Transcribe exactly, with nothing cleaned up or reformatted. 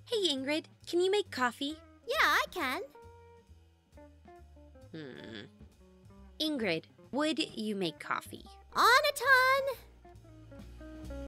Hey, Ingrid, can you make coffee? Yeah, I can. Hmm. Ingrid, would you make coffee? On a ton.